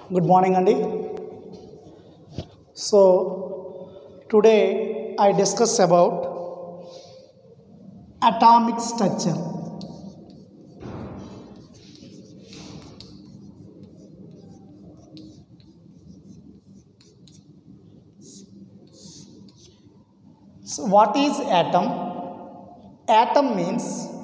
Good morning, Andy. So today I discuss about atomic structure. So what is atom? Atom means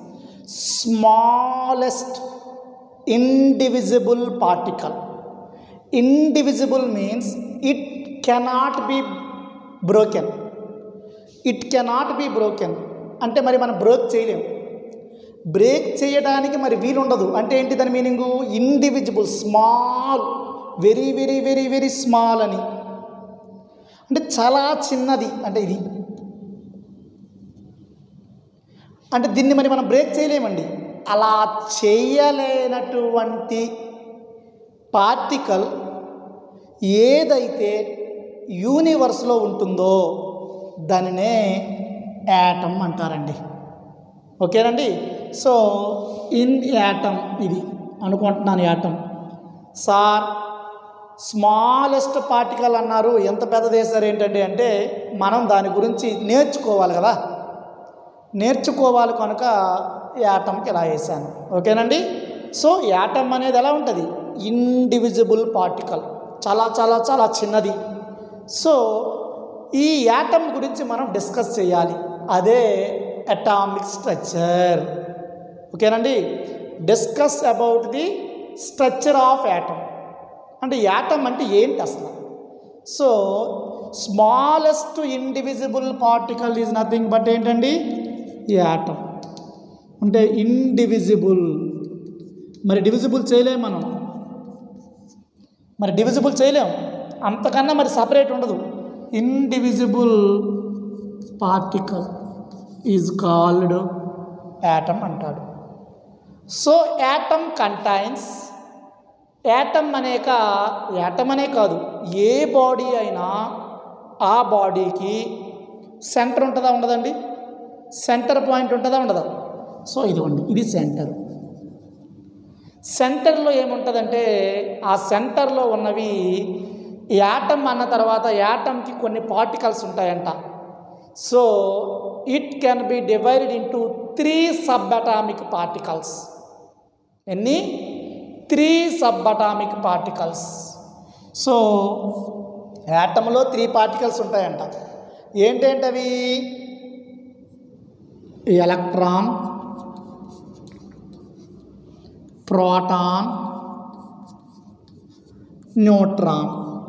smallest indivisible particle. Indivisible means it cannot be broken. It cannot be broken. అంటే మరి మనం break చేయలేం. Break చేయడానికి మరి వీలు ఉండదు. అంటే ఏంటి దాని meaning? Indivisible, small, very very very very small అని. అంటే చాలా చిన్నది. అంటే ఇది అంటే దీన్ని మరి మనం బ్రేక్ చేయలేమండి. అలా చేయలేనటువంటి పార్టికల్ ఏదైతే యూనివర్స్లో ఉంటుందో దానినే యాటమ్ అంటారండి. ఓకేనండి. సో ఇన్ యాటమ్ ఇది అనుకుంటున్నాను. యాటమ్ సార్ స్మాలెస్ట్ పార్టికల్ అన్నారు, ఎంత పెద్దది వేశారు ఏంటండి అంటే మనం దాని గురించి నేర్చుకోవాలి కదా. నేర్చుకోవాలి కనుక యాటమ్కి ఇలా వేసాను. ఓకేనండి. సో యాటమ్ అనేది ఎలా ఉంటుంది? ఇండివిజిబుల్ పార్టికల్, చాలా చాలా చాలా చిన్నది. సో ఈ యాటమ్ గురించి మనం డిస్కస్ చేయాలి. అదే అటామిక్ స్ట్రక్చర్. ఓకేనండి. Discuss about the structure of atom. అంటే యాటమ్ అంటే ఏంటి అసలు? So smallest indivisible particle is nothing but ఏంటండి? యాటమ్. అంటే ఇండివిజిబుల్. మరి డివిజిబుల్ చేయలేం మనం. మరి డివిజిబుల్ చేయలేం, అంతకన్నా మరి సపరేట్ ఉండదు. Indivisible particle is called atom అంటాడు. సో యాటమ్ కంటైన్స్, యాటమ్ అనే కాదు, ఏ బాడీ అయినా ఆ బాడీకి సెంటర్ ఉంటుందా ఉండదండి? సెంటర్ పాయింట్ ఉంటుందా ఉండదా? సో ఇదిగోండి, ఇది సెంటర్. సెంటర్లో ఏముంటుందంటే ఆ సెంటర్లో ఉన్నవి యాటమ్ అన్న తర్వాత యాటమ్కి కొన్ని పార్టికల్స్ ఉంటాయంట. So it can be divided into 3 sub atomic particles. ఎన్ని? 3 సబ్ అటామిక్ పార్టికల్స్. సో యాటమ్లో 3 పార్టికల్స్ ఉంటాయంట. ఏంటేంటవి? Electron, proton, neutron.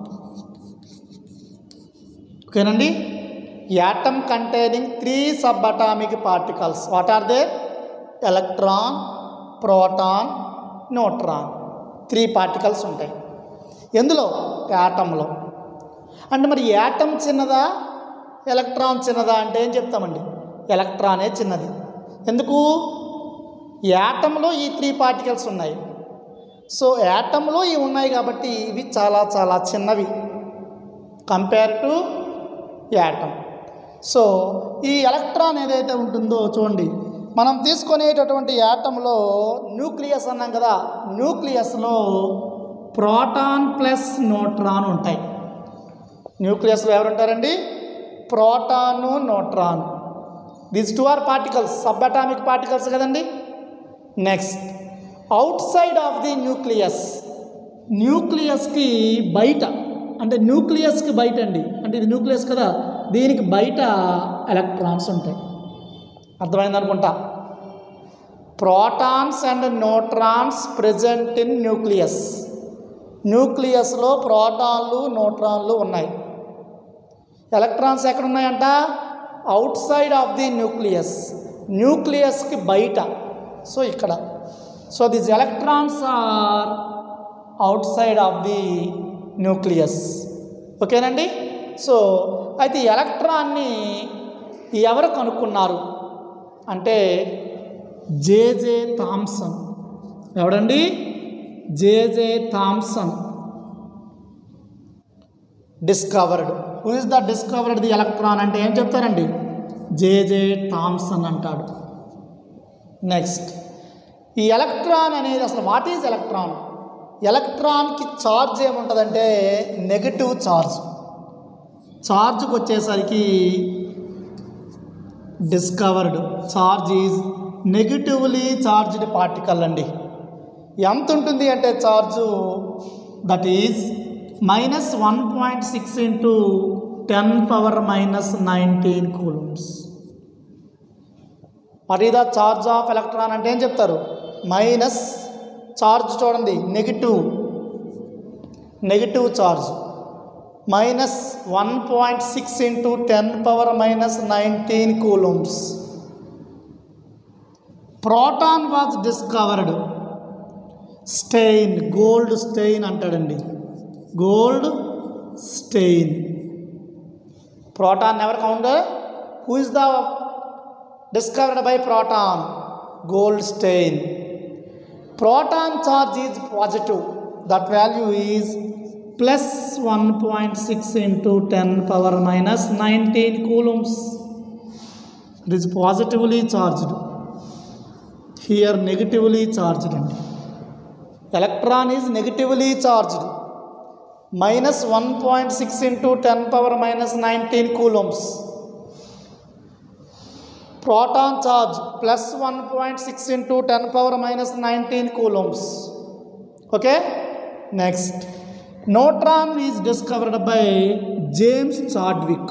ఓకేనండి. Atom containing 3 sub atomic particles. What are they? Electron, proton, neutron. 3 particles ఉంటాయి ఎందులో? యాటంలో. అంటే మరి యాటమ్ చిన్నదా, ఎలక్ట్రాన్ చిన్నదా అంటే ఏం చెప్తామండి? ఎలక్ట్రానే చిన్నది. ఎందుకు? యాటంలో ఈ 3 పార్టికల్స్ ఉన్నాయి. సో యాటంలో ఇవి ఉన్నాయి కాబట్టి ఇవి చాలా చాలా చిన్నవి కంపేర్ టు యాటమ్. సో ఈ ఎలక్ట్రాన్ ఏదైతే ఉంటుందో చూడండి, మనం తీసుకునేటటువంటి యాటంలో న్యూక్లియస్ అన్నాం కదా, న్యూక్లియస్లో ప్రోటాన్ ప్లస్ న్యూట్రాన్ ఉంటాయి. న్యూక్లియస్లో ఎవరు ఉంటారండి? Proton, neutron. These 2 are particles, sub atomic particles కదండి. Next, outside of the nucleus, న్యూక్లియస్కి బయట, అంటే న్యూక్లియస్కి బయట అండి, అంటే ఇది న్యూక్లియస్ కదా, దీనికి బయట ఎలక్ట్రాన్స్ ఉంటాయి. అర్థమైంది అనుకుంటా. Protons and neutrons present in nucleus. న్యూక్లియస్లో ప్రోటాన్లు, న్యూట్రాన్లు ఉన్నాయి. ఎలక్ట్రాన్స్ ఎక్కడ ఉన్నాయంట? Outside of the nucleus, న్యూక్లియస్కి బయట. సో ఇక్కడ, so these electrons are outside of the nucleus. ఓకేనండి. సో అయితే ఎలక్ట్రాన్ని ఎవరు కనుక్కున్నారు అంటే జేజే థామ్సన్. ఎవడండి? J J Thomson discovered. Who is the discovered the electron అంటే ఏం చెప్తారండి? జేజే థామ్సన్ అంటాడు. నెక్స్ట్, ఈ ఎలక్ట్రాన్ అనేది అసలు వాట్ ఈజ్ ఎలక్ట్రాన్? ఎలక్ట్రాన్కి ఛార్జ్ ఏముంటుందంటే నెగటివ్ ఛార్జ్. ఛార్జ్కి వచ్చేసరికి discovered charge is negatively charged particle అండి. ఎంత ఉంటుంది అంటే charge that is -1.6 into 10⁻⁻19 coulombs. మరి ద ఛార్జ్ ఆఫ్ ఎలక్ట్రాన్ అంటే ఏం చెప్తారు? మైనస్ ఛార్జ్ చూడండి negative charge -1.6 into 10⁻⁻19 coulombs. Proton was discovered Stein, Goldstein అంటాడండి, Goldstein. Proton ever found? Who is the discovered by proton? Gold stain. Proton charge is positive, that value is +1.6 into 10⁻⁻19 coulombs. It is positively charged. Here negatively charged. Electron is negatively charged. -1.6 into 10⁻⁻19 coulombs. Proton charge +1.6 into 10⁻⁻19 coulombs. Okay. Next, neutron is discovered by James Chadwick.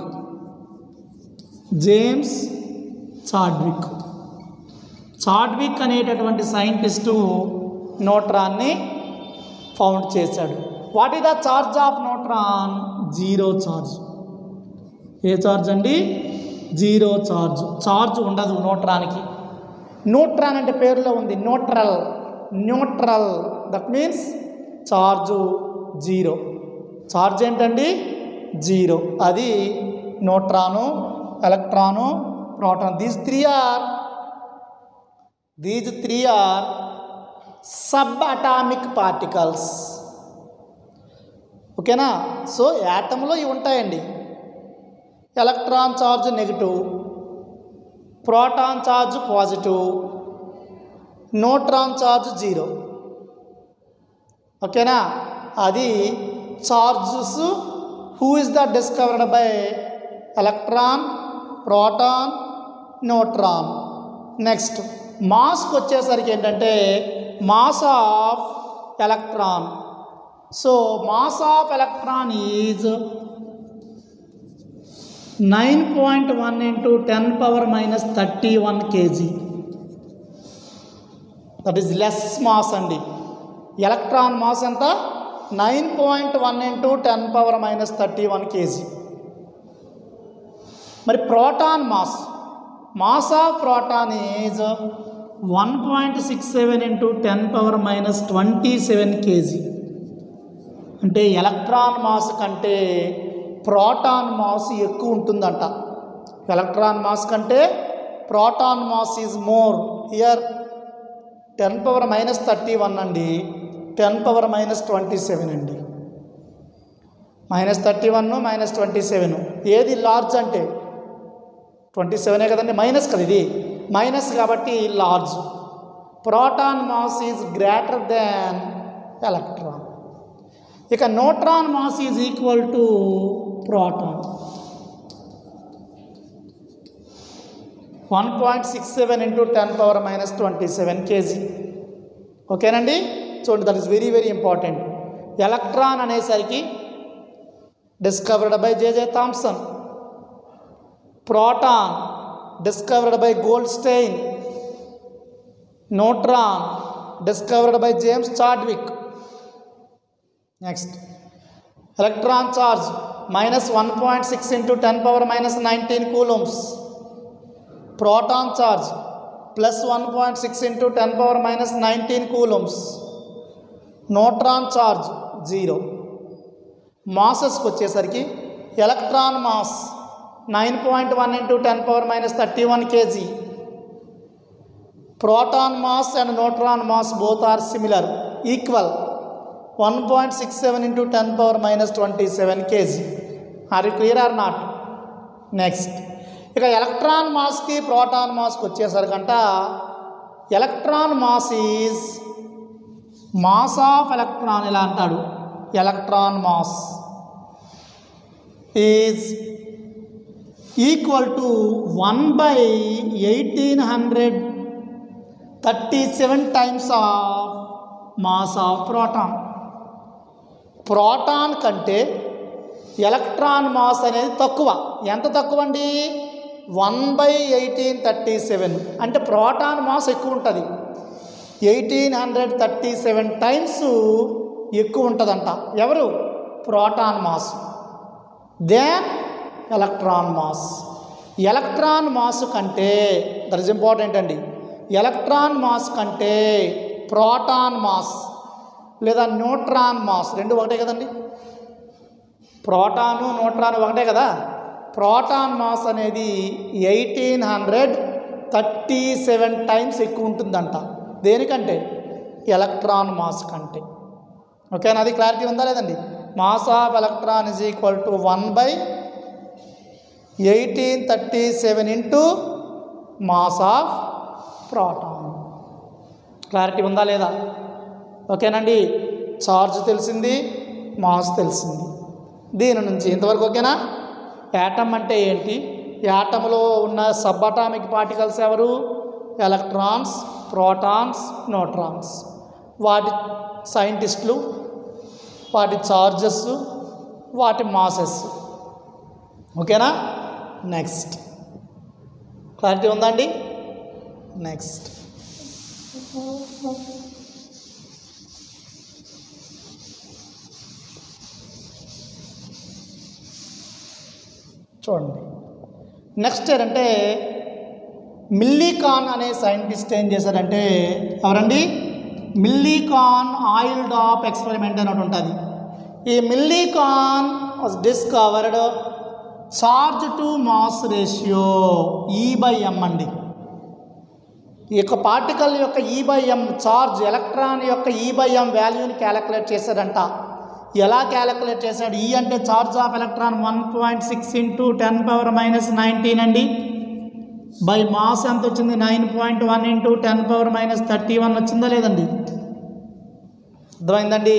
James Chadwick. Chadwick అనేటటువంటి scientist న్యూట్రాన్ని found చేశాడు. What is the charge of neutron? Zero charge. ఏ charge అండి? Zero charge. Charge ఉండదు న్యూట్రాన్కి. Neutron అంటే పేరులో ఉంది neutral, that means charge zero. Charge ఏంటండి? జీరో. అది neutron, electron, proton. These three are sub atomic particles. ఓకేనా? సో యాటంలో ఇవి ఉంటాయండి. Electron charge negative, proton charge positive, neutron charge zero. ఓకేనా? అది charges who is the discovered by electron, proton, neutron. Next మాస్కి వచ్చేసరికి ఏంటంటే mass of electron. So mass of electron is 9.1 into 10⁻⁻31 kg. That is less mass అండి. Electron mass ఎంత? 9.1 into 10⁻⁻31 kg. మరి proton mass of proton is 1.67 into 10⁻⁻27 kg. అంటే electron mass కంటే proton mass ఎక్కువ ఉంటుందంట. ఎలక్ట్రాన్ మాస్ కంటే proton mass is more. Here 10⁻⁻31 అండి, 10⁻⁻27 అండి. -31 -27 ఏది లార్జ్ అంటే 27 కదండి, మైనస్ కదా, ఇది మైనస్ కాబట్టి large. Proton mass is greater than electron. ఇక neutron mass is equal to proton. 1.67 into 10⁻⁻27 kg. ఓకేనండి? చూడండి, that is very very important. Electron అనేసరికి discovered by J J Thomson, proton discovered by Goldstein, neutron discovered by James Chadwick. Next electron charge -1.6 into 10⁻⁻19 coulombs. Proton charge +1.6 into 10⁻⁻19 coulombs. Neutron charge zero. మాసెస్కి వచ్చేసరికి electron mass 9.1 into 10⁻⁻31 kg. Proton mass and neutron mass both are similar, equal, 1.67 into 10⁻⁻27 kg. Are you clear or not? Next ఇక electron మాస్కి proton మాస్కి వచ్చేసరికంట electron mass is mass of electron ఇలా అంటాడు, electron mass is equal to 1/1837 times of mass of proton. Proton కంటే electron mass అనేది తక్కువ. ఎంత తక్కువ అండి? 1/1837. అంటే ప్రోటాన్ మాస్ ఎక్కువ ఉంటుంది, 1837 టైమ్స్ ఎక్కువ ఉంటుందంట. ఎవరు? Proton mass then electron mass. Electron mass కంటే, దట్ ఈస్ ఇంపార్టెంట్ అండి, ఎలక్ట్రాన్ మాస్ కంటే ప్రోటాన్ మాస్ లేదా న్యూట్రాన్ మాస్ రెండు ఒకటే కదండి. ప్రోటాను న్యూట్రాన్ ఒకటే కదా. ప్రోటాన్ మాస్ అనేది 1837 టైమ్స్ ఎక్కువ ఉంటుందంట. దేనికంటే? ఎలక్ట్రాన్ మాస్ కంటే. ఓకేనా? అది క్లారిటీ ఉందా లేదండి? Mass of electron is equal to 1/1837 into mass of proton. Clarity ఉందా లేదా? ఓకేనండి. చార్జ్ తెలిసింది, మాస్ తెలిసింది. దీని నుంచి ఇంతవరకు ఓకేనా? యాటమ్ అంటే ఏంటి, యాటంలో ఉన్న సబ్ అటామిక్ పార్టికల్స్ ఎవరు? Electrons, protons, neutrons. వాటి సైంటిస్టులు, వాటి చార్జెస్, వాటి మాసెస్. ఓకేనా? నెక్స్ట్ క్లారిటీ ఉందండి. నెక్స్ట్ చూడండి. నెక్స్ట్ ఏంటంటే మిల్లీకాన్ అనే సైంటిస్ట్ ఏం చేశారంటే, ఎవరండి? మిల్లీకాన్ ఆయిల్ డాప్ ఎక్స్పెరిమెంట్ అని ఒకటి ఉంటుంది. ఈ Millikan was discovered charge to mass ratio E/m అండి. ఈ యొక్క పార్టికల్ యొక్క E/m చార్జ్, ఎలక్ట్రాన్ యొక్క E/m వాల్యూని క్యాలిక్యులేట్ చేశారంట. ఎలా క్యాలిక్యులేట్ చేశాడు? ఈ అంటే చార్జ్ ఆఫ్ ఎలక్ట్రాన్ 1.6 × 10⁻⁻19 అండి. బై మాస్ ఎంత వచ్చింది? 9.1 × 10⁻31 వచ్చిందా లేదండి? అర్థమైందండి?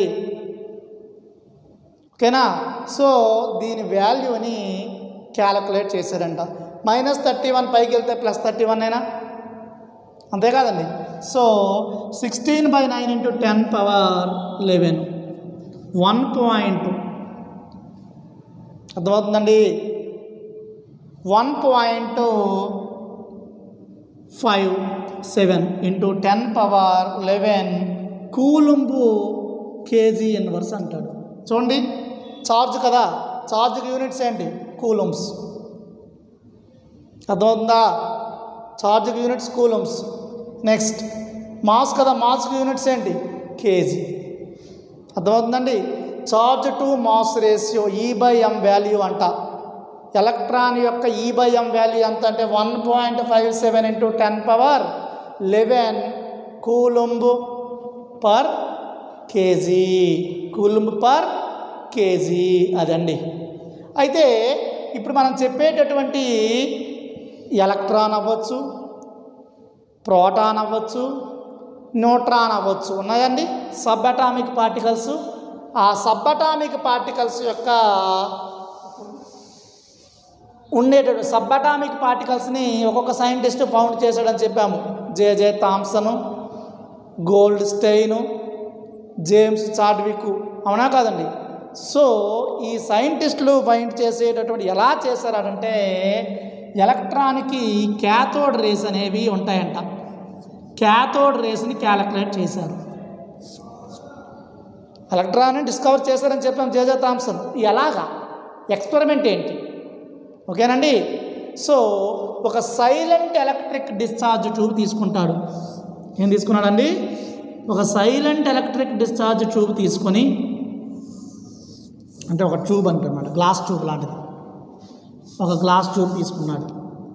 ఓకేనా? సో దీని వాల్యూని క్యాలిక్యులేట్ చేశారంట. -31 పైకి వెళ్తే +31 అయినా అంతే కాదండి. So 16/9 × 10⁻11 1 point. అర్థమవుతుందండి? 1.57 × 10⁻11 కూలుంబు కేజీ ఇన్వర్స్ అంటాడు. చూడండి, చార్జ్ కదా, చార్జ్కి యూనిట్స్ ఏంటి? కూలుమ్స్. అర్థమవుతుందా? చార్జ్కి యూనిట్స్ కూలుమ్స్. నెక్స్ట్ మాస్ కదా, మాస్కి యూనిట్స్ ఏంటి? కేజీ. అర్థమవుతుందండి? Charge to mass ratio E/m value అంట. ఎలక్ట్రాన్ యొక్క E/m వాల్యూ ఎంత అంటే 1.57 × 10⁻11 coulomb per K G. Coulomb per K G అదండి. అయితే ఇప్పుడు మనం చెప్పేటటువంటి ఎలక్ట్రాన్ అవ్వచ్చు, ప్రోటాన్ అవ్వచ్చు, న్యూట్రాన్ అవ్వచ్చు, ఉన్నాయండి సబ్ అటామిక్ పార్టికల్స్. ఆ సబ్ అటామిక్ పార్టికల్స్ యొక్క ఉండేటటువంటి సబ్ అటామిక్ పార్టికల్స్ని ఒక్కొక్క సైంటిస్ట్ ఫౌండ్ చేశాడని చెప్పాము. J Thomson, Goldstein, James Chadwick, అవునా కాదండి? సో ఈ సైంటిస్టులు ఫైండ్ చేసేటటువంటి ఎలా చేశారంటే, ఎలక్ట్రాన్కి క్యాథోడ్ రేస్ అనేవి ఉంటాయంట. క్యాథోడ్ రేస్ని క్యాలిక్యులేట్ చేశారు. ఎలక్ట్రాన్ని డిస్కవర్ చేశారని చెప్పాం జే థామ్సన్. ఎలాగా? ఎక్స్పెరిమెంట్ ఏంటి? ఓకేనండి. సో ఒక సైలెంట్ ఎలక్ట్రిక్ డిశ్చార్జ్ ట్యూబ్ తీసుకుంటాడు. ఏం తీసుకున్నాడండి? ఒక సైలెంట్ ఎలక్ట్రిక్ డిశ్చార్జ్ ట్యూబ్ తీసుకొని, అంటే ఒక ట్యూబ్ అంటన్నమాట, గ్లాస్ ట్యూబ్ లాంటిది. ఒక గ్లాస్ ట్యూబ్ తీసుకున్నాడు.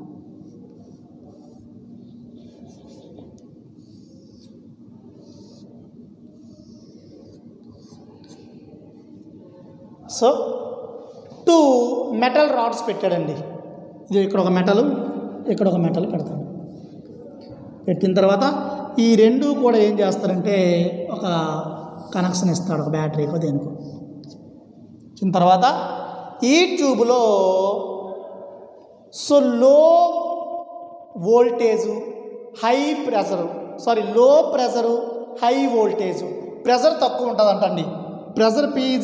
సో 2 మెటల్ రాడ్స్ పెట్టాడండి. ఇది ఇక్కడ ఒక మెటల్, ఇక్కడ ఒక మెటల్ పెడతాడు. పెట్టిన తర్వాత ఈ రెండు కూడా ఏం చేస్తారంటే ఒక కనెక్షన్ ఇస్తాడు, ఒక బ్యాటరీకో దేనికో. ఇచ్చిన తర్వాత ఈ ట్యూబ్లో so low voltage high pressure low pressure high voltage, pressure తక్కువ ఉంటుందంటండి. ప్రెషర్ P =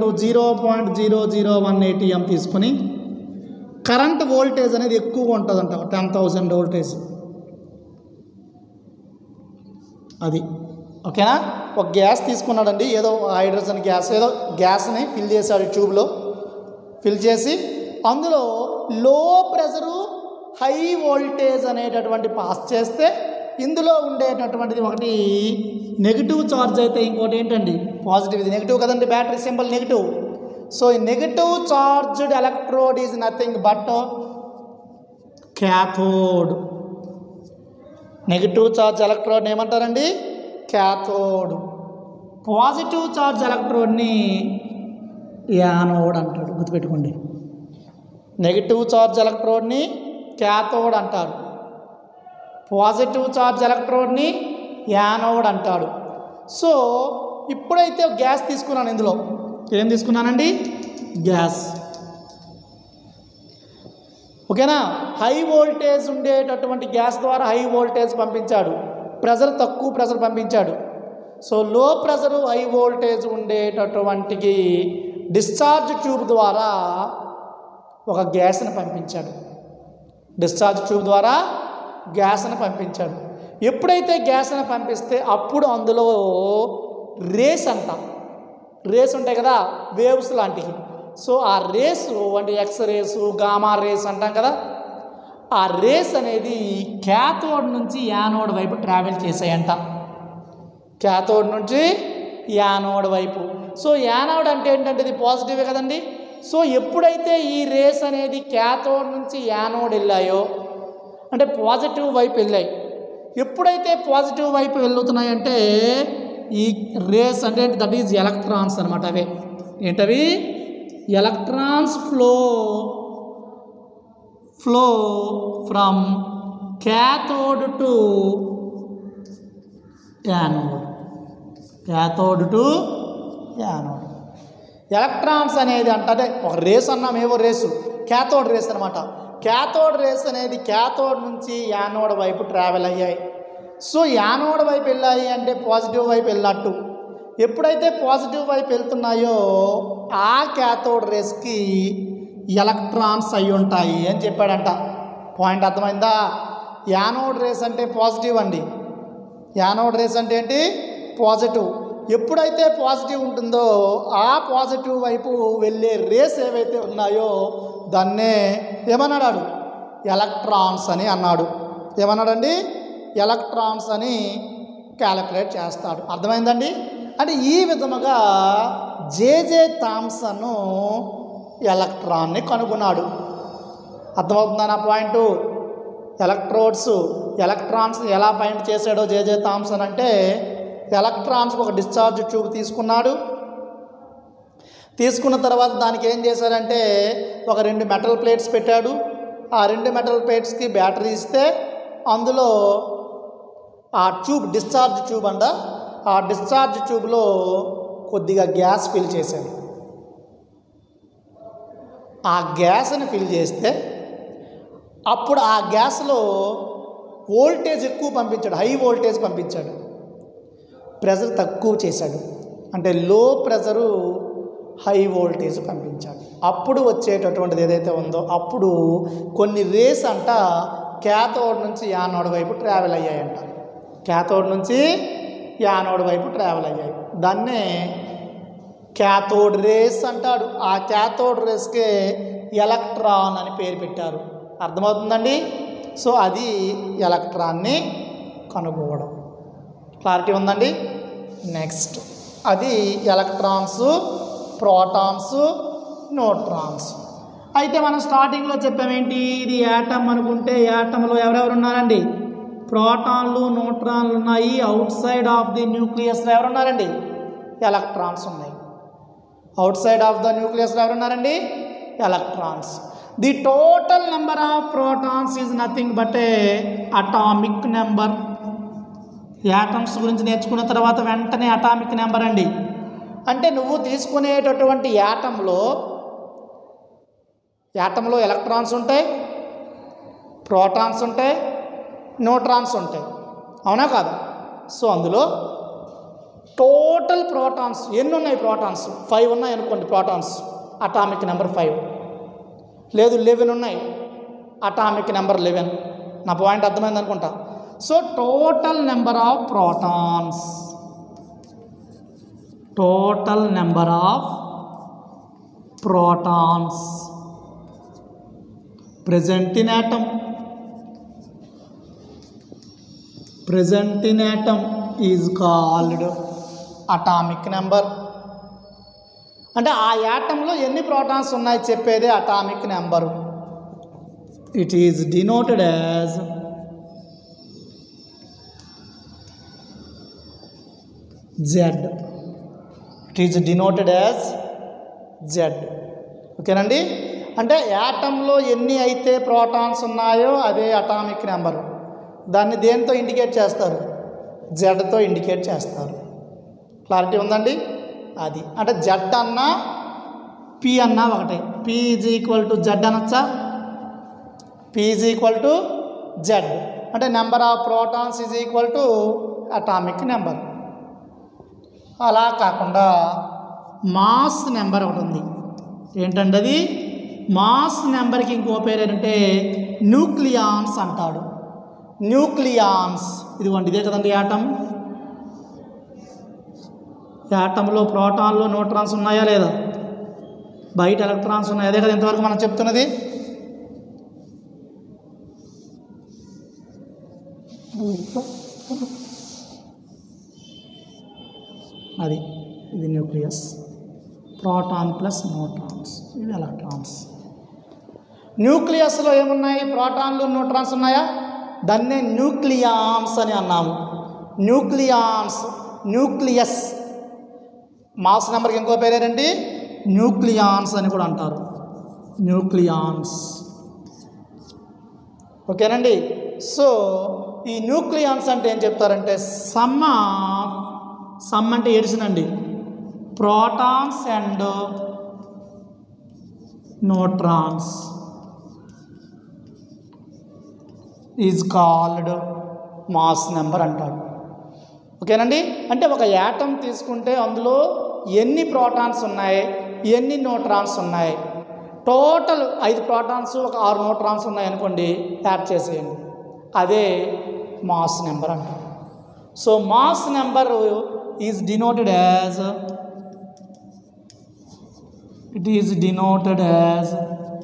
0.0018 ATM తీసుకుని కరెంట్ వోల్టేజ్ అనేది ఎక్కువగా ఉంటుందంట, 10,000 వోల్టేజ్. అది ఓకేనా. ఒక గ్యాస్ తీసుకున్నాడండి, ఏదో హైడ్రోజన్ గ్యాస్, ఏదో గ్యాస్ని ఫిల్ చేశాడు ట్యూబ్లో. ఫిల్ చేసి అందులో లో ప్రెషరు హై వోల్టేజ్ అనేటటువంటి పాస్ చేస్తే ఇందులో ఉండేటటువంటిది ఒకటి నెగిటివ్ ఛార్జ్ అయితే ఇంకోటి ఏంటండి పాజిటివ్. ఇది నెగిటివ్ కదండి, బ్యాటరీ సింబల్ నెగిటివ్. సో ఈ negative charged electrode is nothing but cathode. Negative charge ఎలక్ట్రోడ్ని ఏమంటారండి? క్యాథోడ్. పాజిటివ్ ఛార్జ్ ఎలక్ట్రోడ్ని యానోడ్ అంటాడు, గుర్తుపెట్టుకోండి. నెగిటివ్ ఛార్జ్ ఎలక్ట్రోడ్ని క్యాథోడ్ అంటారు, పాజిటివ్ ఛార్జ్ ఎలక్ట్రోడ్ని యానోడ్ అంటాడు. సో ఇప్పుడైతే గ్యాస్ తీసుకున్నాను, ఇందులో ఏం తీసుకున్నానండి? గ్యాస్. ఓకేనా. హై వోల్టేజ్ ఉండేటటువంటి గ్యాస్ ద్వారా హై వోల్టేజ్ పంపించాడు, ప్రెషర్ తక్కువ ప్రెషర్ పంపించాడు. So low pressure high voltage ఉండేటటువంటి డిశ్చార్జ్ ట్యూబ్ ద్వారా ఒక గ్యాస్ని పంపించాడు. డిశ్చార్జ్ ట్యూబ్ ద్వారా గ్యాస్ని పంపించాడు. ఎప్పుడైతే గ్యాస్ని పంపిస్తే అప్పుడు అందులో రేస్ అంటాం, రేస్ ఉంటాయి కదా, వేవ్స్ లాంటివి. సో ఆ రేసు అంటే ఎక్స్ రేసు, గామా రేస్ అంటాం కదా, ఆ రేస్ అనేది క్యాథోడ్ నుంచి యానోడ్ వైపు ట్రావెల్ చేసాయంట. క్యాథోడ్ నుంచి యానోడ్ వైపు. సో యానోడ్ అంటే ఏంటంటే ఇది పాజిటివే కదండి. సో ఎప్పుడైతే ఈ రేస్ అనేది క్యాథోడ్ నుంచి యానోడ్ వెళ్ళాయో అంటే పాజిటివ్ వైపు వెళ్ళాయి. ఎప్పుడైతే పాజిటివ్ వైపు వెళ్తున్నాయంటే ఈ రేస్ అంటే దట్ ఈజ్ ఎలక్ట్రాన్స్ అనమాట. అవే ఏంటవి? Electrons flow from cathode to anode. Cathode to anode. Electrons అనేది అంటే ఒక రేస్ అన్నాం, ఏవో రేసు, క్యాథోడ్ రేస్ అనమాట. క్యాథోడ్ రేస్ అనేది క్యాథోడ్ నుంచి యానోడ్ వైపు ట్రావెల్ అయ్యాయి. సో యానోడ్ వైపు వెళ్ళాయి అంటే పాజిటివ్ వైపు వెళ్ళినట్టు. ఎప్పుడైతే పాజిటివ్ వైపు వెళ్తున్నాయో ఆ క్యాథోడ్ రేస్కి ఎలక్ట్రాన్స్ అయి ఉంటాయి అని చెప్పాడంట. పాయింట్ అర్థమైందా? యానోడ్ రేస్ అంటే పాజిటివ్ అండి. యానోడ్ రేస్ అంటే ఏంటి? పాజిటివ్. ఎప్పుడైతే పాజిటివ్ ఉంటుందో ఆ పాజిటివ్ వైపు వెళ్ళే రేస్ ఏవైతే ఉన్నాయో దాన్నే ఏమన్నాడు? ఎలక్ట్రాన్స్ అని అన్నాడు. ఏమన్నాడండి? ఎలక్ట్రాన్స్ అని క్యాలిక్యులేట్ చేస్తాడు. అర్థమైందండి? అంటే ఈ విధముగా జేజే థామ్సన్ ఎలక్ట్రాన్ని కనుగొన్నాడు. అర్థమవుతుందా నా పాయింట్? ఎలక్ట్రాన్స్ ఎలా ఫైండ్ చేశాడో జేజే థామ్సన్ అంటే ఎలక్ట్రాన్స్కి ఒక డిశ్చార్జ్ ట్యూబ్ తీసుకున్నాడు. తీసుకున్న తర్వాత దానికి ఏం చేశారంటే ఒక 2 మెటల్ ప్లేట్స్ పెట్టాడు. ఆ 2 మెటల్ ప్లేట్స్కి బ్యాటరీ ఇస్తే అందులో ఆ ట్యూబ్ డిశ్చార్జ్ ట్యూబ్ అంట, ఆ డిశ్చార్జ్ ట్యూబ్లో కొద్దిగా గ్యాస్ ఫిల్ చేశాడు. ఆ గ్యాస్ని ఫిల్ చేస్తే అప్పుడు ఆ గ్యాస్లో వోల్టేజ్ ఎక్కువ పంపించాడు, హై వోల్టేజ్ పంపించాడు. ప్రెషర్ తక్కువ చేశాడు, అంటే లో ప్రెషరు హై వోల్టేజ్ పంపించాడు. అప్పుడు వచ్చేటటువంటిది ఏదైతే ఉందో అప్పుడు కొన్ని రేస్ అంట క్యాథోడ్ నుంచి యానోడ్ వైపు ట్రావెల్ అయ్యాయంట. క్యాథోడ్ నుంచి యానోడ్ వైపు ట్రావెల్ అయ్యాయి. దాన్నే క్యాథోడ్ రేస్ అంటాడు. ఆ క్యాథోడ్ రేస్కే ఎలక్ట్రాన్ అని పేరు పెట్టారు. అర్థమవుతుందండి? సో అది ఎలక్ట్రాన్ని కనుగొనడం. క్లారిటీ ఉందండి? నెక్స్ట్ అది ఎలక్ట్రాన్స్, ప్రోటాన్స్, న్యూట్రాన్స్. అయితే మనం స్టార్టింగ్లో చెప్పామేంటి? ఇది యాటమ్ అనుకుంటే యాటంలో ఎవరెవరు ఉన్నారండి? ప్రోటాన్లు, న్యూట్రాన్లు ఉన్నాయి. అవుట్ సైడ్ ఆఫ్ ది న్యూక్లియస్లో ఎవరున్నారండి? ఎలక్ట్రాన్స్ ఉన్నాయి. అవుట్ సైడ్ ఆఫ్ ద న్యూక్లియస్లో ఎవరున్నారండి? Electrons. The total number of protons is nothing but a atomic number. Atoms గురించి నేర్చుకున్న తర్వాత వెంటనే అటామిక్ నెంబర్ అండి. అంటే నువ్వు తీసుకునేటటువంటి యాటంలో ఎలక్ట్రాన్స్ ఉంటాయి, ప్రోటాన్స్ ఉంటాయి, న్యూట్రాన్స్ ఉంటాయి, అవునా కాదు? సో అందులో టోటల్ ప్రోటాన్స్ ఎన్ని ఉన్నాయి? ప్రోటాన్స్ 5 ఉన్నాయి అనుకోండి. Protons atomic number 5. లేదు 11 ఉన్నాయి, అటామిక్ నెంబర్ 11. నా పాయింట్ అర్థమైంది అనుకుంటా. So total number of protons, total number of protons present in atom is called atomic number. అంటే ఆ యాటంలో ఎన్ని ప్రోటాన్స్ ఉన్నాయి చెప్పేదే atomic number. It is denoted as Z. It is denoted as Z. ఓకేనండి. అంటే యాటంలో ఎన్ని అయితే ప్రోటాన్స్ ఉన్నాయో అదే అటామిక్ నెంబరు. దాన్ని దేంతో ఇండికేట్ చేస్తారు? జెడ్తో ఇండికేట్ చేస్తారు. క్లారిటీ ఉందండి? అది అంటే జెడ్ అన్నా పి అన్నా ఒకటే. P is equal to Z అనొచ్చా? P is equal to Z అంటే number of protons is equal to atomic number. అలా కాకుండా మాస్ నెంబర్ ఒకటి ఉంది. ఏంటంటే అది మాస్ నెంబర్కి ఇంకో పేరు ఏంటంటే న్యూక్లియాన్స్ అంటాడు. న్యూక్లియాన్స్ ఇదిగోండి, ఇదే కదండి యాటం. యాటంలో ప్రోటాన్లు న్యూట్రాన్స్ ఉన్నాయా లేదా? బయట ఎలక్ట్రాన్స్ ఉన్నాయి, అదే కదా ఇంతవరకు మనం చెప్తున్నది. అది ఇది న్యూక్లియస్. ప్రోటాన్ ప్లస్ న్యూట్రాన్స్, ఇవి ఎలక్ట్రాన్స్. న్యూక్లియస్లో ఏమున్నాయి? ప్రోటాన్లు న్యూట్రాన్స్ ఉన్నాయా? దాన్నే న్యూక్లియాన్స్ అని అన్నాము. Nucleons, nucleus. మాస్ నెంబర్కి ఇంకో పేరేనండి న్యూక్లియాన్స్ అని కూడా అంటారు. న్యూక్లియాన్స్. ఓకేనండి. సో ఈ న్యూక్లియాన్స్ అంటే ఏం చెప్తారంటే సమ్ అంటే ఎడిసినండి protons and neutrons is called mass number అంటాడు. ఓకేనండి. అంటే ఒక యాటం తీసుకుంటే అందులో ఎన్ని ప్రోటాన్స్ ఉన్నాయి, ఎన్ని న్యూట్రాన్స్ ఉన్నాయి. టోటల్ 5 ప్రోటాన్స్ ఒక 6 న్యూట్రాన్స్ ఉన్నాయి అనుకోండి, యాడ్ చేసేయండి, అదే మాస్ నెంబర్ అంటారు. So mass number is denoted as, it is denoted as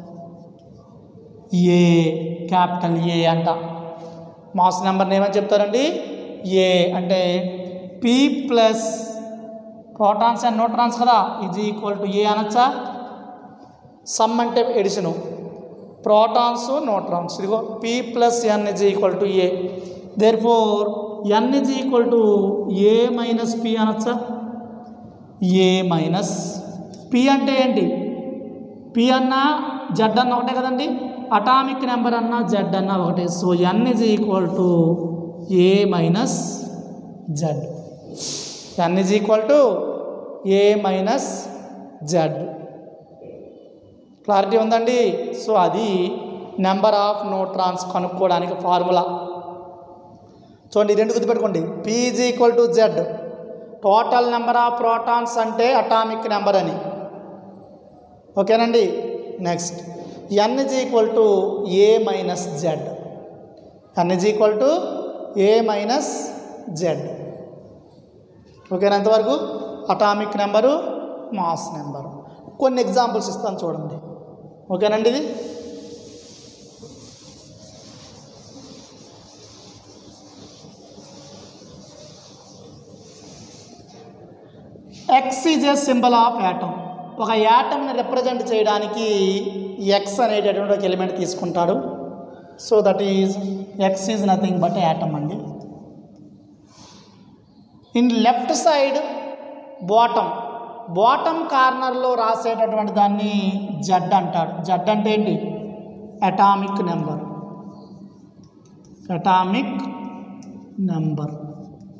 A, capital A అంట. మాస్ నెంబర్ని ఏమని చెప్తారండి? ఏ అంటే P plus protons and neutrons కదా, ఈజ్ ఈక్వల్ టు ఏ అనొచ్చా? సమ్ అంటే ఎడిషను, ప్రోటాన్స్ న్యూట్రాన్స్, ఇదిగో P plus N is equal to A. Therefore N is equal to A minus P అనొచ్చా? ఏ మైనస్ పి అంటే ఏంటి? P అన్నా Z అన్న ఒకటే కదండి, అటామిక్ నెంబర్ అన్నా జెడ్ అన్నా ఒకటే. So N is equal to A minus Z. N is equal to A minus Z. Clarity ఉందండి? సో అది నెంబర్ ఆఫ్ న్యూట్రాన్స్ కనుక్కోవడానికి ఫార్ములా. చూడండి, 2 గుర్తుపెట్టుకోండి. P is equal to Z, total number of protons అంటే atomic number అని. ఓకేనండి. Next N is equal to A minus Z. N is equal to A minus Z. ఓకేనా? ఎంతవరకు atomic number, mass number. కొన్ని examples ఇస్తాను చూడండి. ఓకేనండి. ఇది X is a symbol of atom. ఒక యాటమ్ని రిప్రజెంట్ చేయడానికి ఎక్స్ అనేటటువంటి ఒక ఎలిమెంట్ తీసుకుంటాడు. So that is X is nothing but atom అండి. ఇన్ లెఫ్ట్ సైడ్ బాటమ్ కార్నర్లో రాసేటటువంటి దాన్ని జెడ్ అంటాడు. జెడ్ అంటే ఏంటి? Atomic number.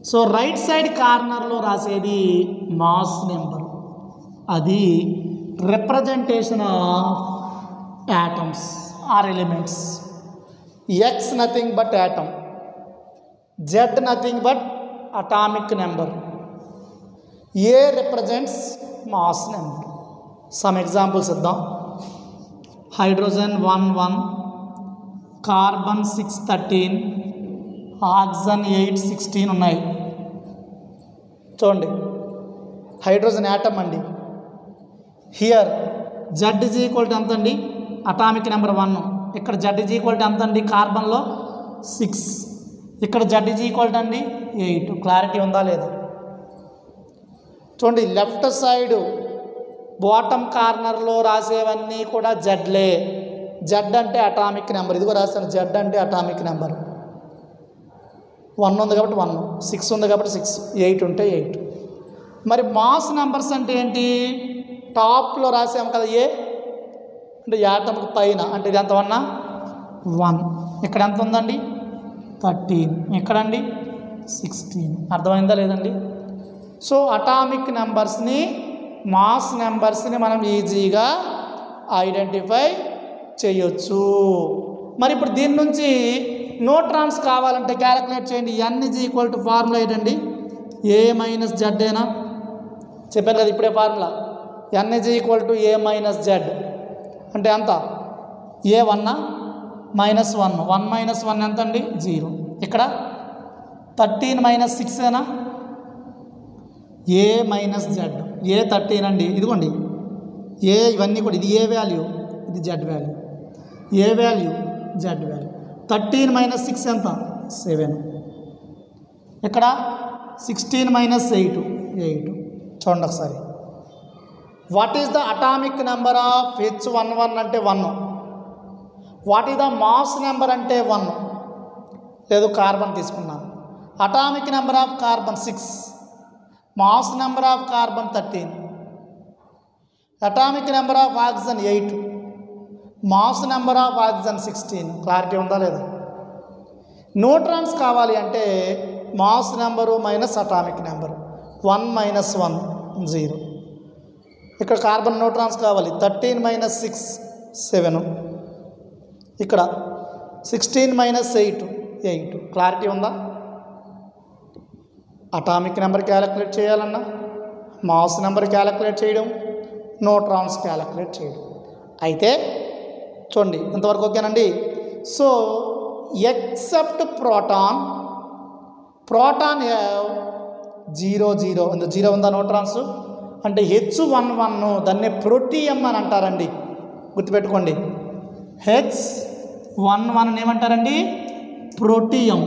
So right side కార్నర్లో రాసేది మాస్ నెంబర్, అది representation of atoms or elements. X nothing but atom, Z nothing but atomic number, A represents mass number. Some examples ఇద్దాం. హైడ్రోజన్ 1 కార్బన్ 6 13, ఆక్సిజన్ 8 16 ఉన్నాయి. చూడండి, hydrogen atom అండి. Here Z is equal to ఎంత అండి, atomic number 1. ఇక్కడ Z is equal to ఎంత అండి, కార్బన్లో 6. ఇక్కడ జెడ్ ఈజ్ ఈక్వల్ టు అండి 8. క్లారిటీ ఉందా లేదా చూడండి. లెఫ్ట్ సైడ్ బాటమ్ కార్నర్లో రాసేవన్నీ కూడా జెడ్లే. జెడ్ అంటే అటామిక్ నెంబర్, ఇదిగో రాశాను, జెడ్ అంటే అటామిక్ నెంబర్. 1 ఉంది కాబట్టి 1, 6 ఉంది కాబట్టి 6, 8 ఉంటే 8. మరి మాస్ నెంబర్స్ అంటే ఏంటి, టాప్లో రాసాము కదా ఏ అంటే యాటమ్కి పైన, అంటే ఇది ఎంత 1. ఇక్కడ ఎంత ఉందండి 13, ఎక్కడండి 16. అర్థమైందా లేదండి. సో అటామిక్ నెంబర్స్ని, మాస్ నెంబర్స్ని మనం ఈజీగా ఐడెంటిఫై చేయొచ్చు. మరి ఇప్పుడు దీని నుంచి న్యూట్రాన్స్ కావాలంటే క్యాలిక్యులేట్ చేయండి. N is equal to formula ఏంటండి, ఏ మైనస్ జెడ్ ఏనా, చెప్పాను కదా ఇప్పుడే formula. N is equal to A minus Z అంటే ఎంత, ఏ 1 మైనస్ 1, 1 మైనస్ 1 ఎంత అండి 0. ఇక్కడ 13 మైనస్ 6 ఏనా, ఏ మైనస్ జెడ్, ఏ 13 అండి. ఇదిగోండి ఏ, ఇవన్నీ కూడా, ఇది ఏ వాల్యూ, ఇది Z value, A value Z value. 13 minus 6 ఎంత 7. ఇక్కడ 16 మైనస్ 8 8. చూడండి ఒకసారి. What is the atomic number of H11 అంటే 1. What is the mass number అంటే 1. లేదు కార్బన్ తీసుకున్నాను. Atomic number of carbon 6, mass number of carbon 13, atomic number of oxygen 8, mass number of oxygen 16. Clarity ఉందా లేదా. Neutrons కావాలి అంటే mass number minus atomic number, 1 minus 1 0. ఇక్కడ carbon neutrons కావాలి, 13 minus 6 7. ఇక్కడ 16 మైనస్ 8 8. క్లారిటీ ఉందా. అటామిక్ నెంబర్ క్యాలిక్యులేట్ చేయాలన్నా, mass number calculate చేయడం, న్యూట్రాన్స్ క్యాలిక్యులేట్ చేయడం. అయితే చూడండి ఇంతవరకు ఓకేనండి. So except proton, proton have 0 0. ఇంత 0 ఉందా న్యూట్రాన్స్ అంటే H11 దాన్ని ప్రోటియం అని అంటారండి, గుర్తుపెట్టుకోండి. H11 ఏమంటారండి, ప్రోటియం.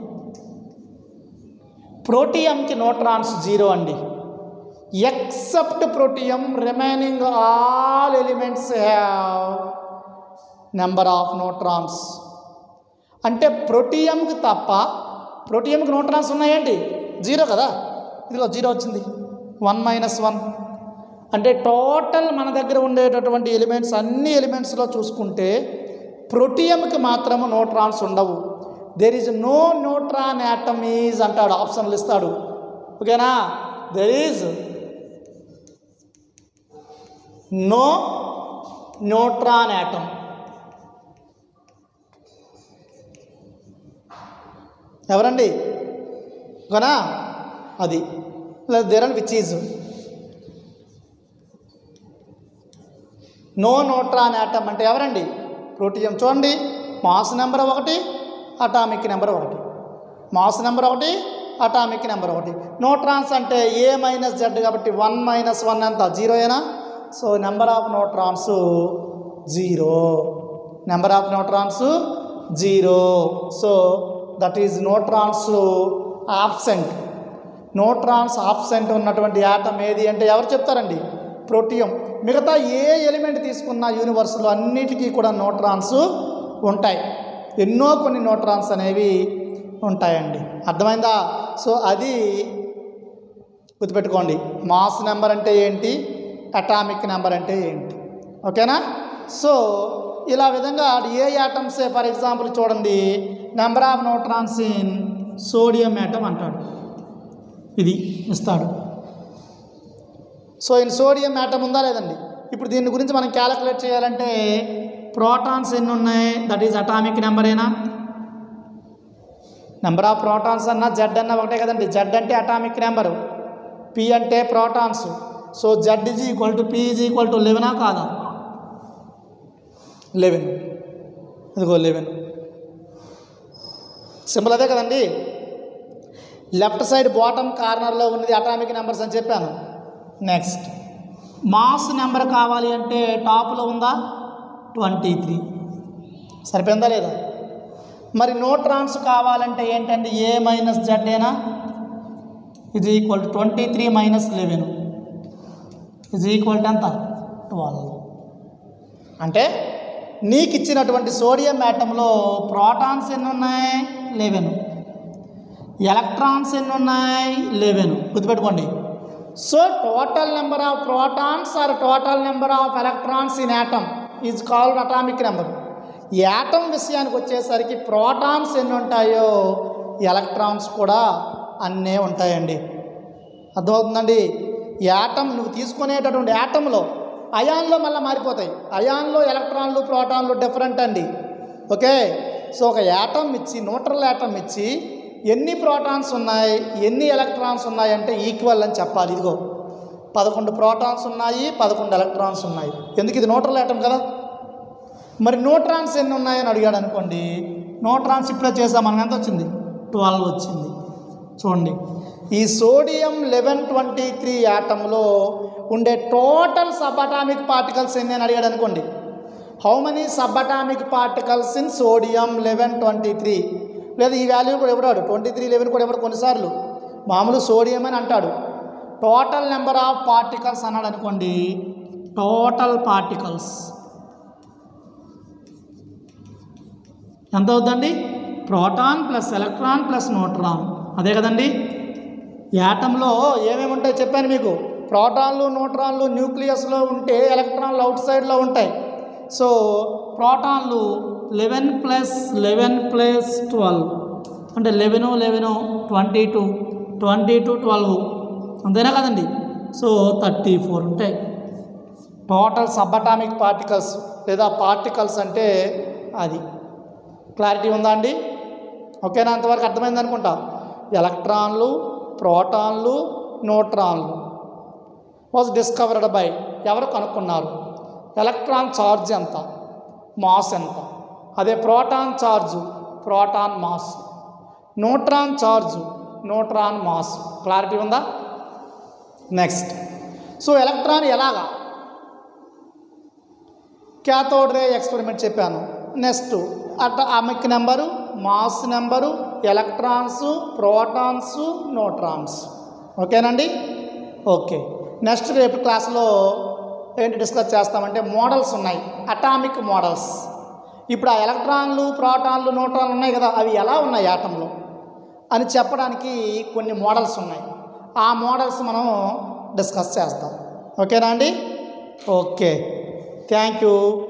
ప్రోటియంకి న్యూట్రాన్స్ 0 అండి. Except protium remaining all elements have number of neutrons. అంటే ప్రోటియంకి తప్ప, ప్రోటియంకి న్యూట్రాన్స్ ఉన్నాయండి 0 కదా, ఇదిగో 0 వచ్చింది, 1 మైనస్ 1. అంటే టోటల్ మన దగ్గర ఉండేటటువంటి ఎలిమెంట్స్, అన్ని ఎలిమెంట్స్లో చూసుకుంటే ప్రోటియంకి మాత్రము న్యూట్రాన్స్ ఉండవు. There is no neutron atom is అంటాడు, ఆప్షన్లు ఇస్తాడు. ఓకేనా, there is no neutron atom. ఎవరండి ఓకేనా, అది there and which is no neutron atom అంటే ఎవరండి, ప్రోటియం. చూడండి mass number 1, atomic number 1, mass number 1, atomic number 1. Neutrons అంటే ఏ మైనస్ జెడ్ కాబట్టి 1 మైనస్ 1 ఎంత 0 ఏనా. So number of neutrons 0, number of neutrons 0. So that is neutrons absent. Neutrons absent ఉన్నటువంటి atom ఏది అంటే ఎవరు చెప్తారండి, ప్రోటియం. మిగతా ఏ ఎలిమెంట్ తీసుకున్న యూనివర్స్లో అన్నిటికీ కూడా న్యూట్రాన్స్ ఉంటాయి, ఎన్నో కొన్ని న్యూట్రాన్స్ అనేవి ఉంటాయండి. అర్థమైందా. సో అది గుర్తుపెట్టుకోండి, మాస్ నెంబర్ అంటే ఏంటి, అటామిక్ నెంబర్ అంటే ఏంటి. ఓకేనా. సో ఇలా విధంగా ఏ యాటమ్సే ఫర్ ఎగ్జాంపుల్ చూడండి, number of neutrons in sodium atom అంటాడు. ఇది ఇస్తాడు. సో ఇన్ సోడియం యాటమ్ ఉందా లేదండి? ఇప్పుడు దీని గురించి మనం క్యాలిక్యులేట్ చేయాలంటే ప్రోటాన్స్ ఎన్ని ఉన్నాయి, దట్ ఈజ్ అటామిక్ నెంబరేనా? నెంబర్ ఆఫ్ ప్రోటాన్స్ అన్నా జెడ్ అన్న ఒకటే కదండి. జెడ్ అంటే అటామిక్ నెంబరు, పి అంటే protons. So Z is equal to P is equal to 11 కాదా? 11. ఇదిగో 11. సింపుల్ అదే కదండి. లెఫ్ట్ సైడ్ బాటమ్ కార్నర్లో ఉన్నది అటామిక్ నెంబర్స్ అని చెప్పాను. నెక్స్ట్ మాస్ నెంబర్ కావాలి అంటే టాప్లో ఉందా 23. సరిపోయిందా లేదా? మరి న్యూట్రాన్స్ కావాలంటే ఏంటంటే ఏ మైనస్ జెడ్ ఏనా is equal to 23 minus 11 is equal to ఎంత 12. అంటే నీకు ఇచ్చినటువంటి సోడియం యాటంలో ప్రోటాన్స్ ఎన్ని ఉన్నాయి 11, ఎలక్ట్రాన్స్ ఎన్ని ఉన్నాయి 11. గుర్తుపెట్టుకోండి. So total number of protons or total number of electrons in atom is called atomic number. Atom విషయానికి వచ్చేసరికి ప్రోటాన్స్ ఎన్ని ఉంటాయో ఎలక్ట్రాన్స్ కూడా అన్నీ ఉంటాయండి. అర్థమవుతుందండి? యాటమ్ నువ్వు తీసుకునేటటువంటి యాటంలో అయాన్లో మళ్ళీ మారిపోతాయి. అయాన్లో ఎలక్ట్రాన్లు ప్రోటాన్లు డిఫరెంట్ అండి. ఓకే. సో ఒక యాటమ్ ఇచ్చి న్యూట్రల్ యాటమ్ ఇచ్చి ఎన్ని ప్రోటాన్స్ ఉన్నాయి ఎన్ని ఎలక్ట్రాన్స్ ఉన్నాయి అంటే ఈక్వల్ అని చెప్పాలి. ఇదిగో 11 ప్రోటాన్స్ ఉన్నాయి, 11 ఎలక్ట్రాన్స్ ఉన్నాయి. ఎందుకు? ఇది న్యూట్రల్ యాటమ్ కదా. మరి న్యూట్రాన్స్ ఎన్ని ఉన్నాయని అడిగాడు అనుకోండి, న్యూట్రాన్స్ ఇప్పుడే చేసాం, మనం ఎంత వచ్చింది 12 వచ్చింది. చూడండి, ఈ సోడియం 1123 యాటంలో ఉండే టోటల్ సబ్ అటామిక్ పార్టికల్స్ ఎన్ని అని అడిగాడు అనుకోండి. How many sub atomic particles in sodium 1123? లేదా ఈ వాల్యూ కూడా ఎవడాడు 2311 కూడా ఎవడు కొన్నిసార్లు మామూలు సోడియం అని అంటాడు. టోటల్ నెంబర్ ఆఫ్ పార్టికల్స్ అన్నాడు అనుకోండి, టోటల్ పార్టికల్స్ ఎంత అవుతుందండి? Proton plus electron plus neutron. అదే కదండి. యాటంలో ఏమేమి ఉంటాయో చెప్పాను మీకు. ప్రోటాన్లు న్యూట్రాన్లు న్యూక్లియస్లో ఉంటే ఎలక్ట్రాన్లు అవుట్ సైడ్లో ఉంటాయి. సో ప్రోటాన్లు 11 ప్లస్ 11 ప్లస్ 12 అంటే 11 11 22 22 12 అంతేనా కదండి. సో 34 ఉంటాయి టోటల్ సబ్ అటామిక్ పార్టికల్స్ లేదా పార్టికల్స్ అంటే అది. క్లారిటీ ఉందా అండి? ఓకేనా? అంతవరకు అర్థమైంది అనుకుంటా. ఎలక్ట్రాన్లు ప్రోటాన్లు న్యూట్రాన్లు వాజ్ డిస్కవర్డ్ బై ఎవరు కనుక్కున్నారు? ఎలక్ట్రాన్ ఛార్జ్ ఎంత, మాస్ ఎంత. అదే proton charge proton mass, neutron charge neutron mass. Clarity ఉందా? నెక్స్ట్, సో ఎలక్ట్రాన్ ఎలాగా? క్యాథోడ్ రే ఎక్స్పెరిమెంట్ చెప్పాను. Next atomic number, mass number, electrons, protons, neutrons. ఓకేనండి? ఓకే. నెక్స్ట్ రేపు క్లాస్లో ఏంటి డిస్కస్ చేస్తామంటే మోడల్స్ ఉన్నాయి, అటామిక్ మోడల్స్. ఇప్పుడు ఆ ఎలక్ట్రాన్లు ప్రోటాన్లు న్యూట్రాన్లు ఉన్నాయి కదా, అవి ఎలా ఉన్నాయి యాటంలో అని చెప్పడానికి కొన్ని మోడల్స్ ఉన్నాయి. ఆ మోడల్స్ మనం డిస్కస్ చేస్తాం. ఓకేనా అండి? Okay, thank you.